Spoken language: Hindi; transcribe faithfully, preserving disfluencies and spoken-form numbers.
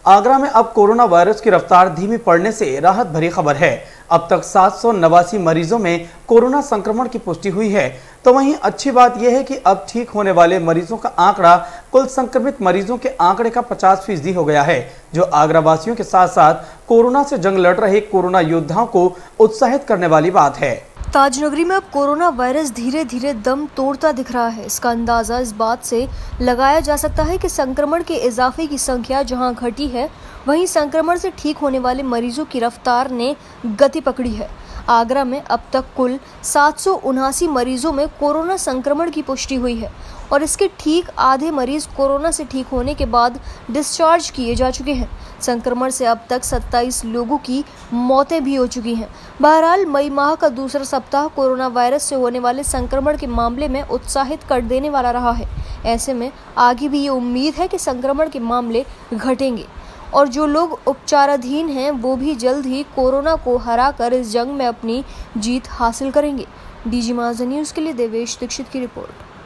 आगरा में अब कोरोना वायरस की रफ्तार धीमी पड़ने से राहत भरी खबर है। अब तक सात सौ नवासी मरीजों में कोरोना संक्रमण की पुष्टि हुई है। तो वहीं अच्छी बात यह है कि अब ठीक होने वाले मरीजों का आंकड़ा कुल संक्रमित मरीजों के आंकड़े का पचास फीसदी हो गया है, जो आगरा वासियों के साथ साथ कोरोना से जंग लड़ रहे कोरोना योद्धाओं को उत्साहित करने वाली बात है। ताजनगरी में अब कोरोना वायरस धीरे धीरे दम तोड़ता दिख रहा है। इसका अंदाजा इस बात से लगाया जा सकता है कि संक्रमण के इजाफे की संख्या जहां घटी है, वहीं संक्रमण से ठीक होने वाले मरीजों की रफ्तार ने गति पकड़ी है। आगरा में अब तक कुल सात सौ उनासी मरीजों में कोरोना संक्रमण की पुष्टि हुई है और इसके ठीक आधे मरीज कोरोना से ठीक होने के बाद डिस्चार्ज किए जा चुके हैं। संक्रमण से अब तक सत्ताईस लोगों की मौतें भी हो चुकी हैं। बहरहाल मई माह का दूसरा सप्ताह कोरोना वायरस से होने वाले संक्रमण के मामले में उत्साहित कर देने वाला रहा है। ऐसे में आगे भी ये उम्मीद है कि संक्रमण के मामले घटेंगे और जो लोग उपचाराधीन हैं वो भी जल्द ही कोरोना को हराकर इस जंग में अपनी जीत हासिल करेंगे। डीजी माज़ा न्यूज़ के लिए देवेश दीक्षित की रिपोर्ट।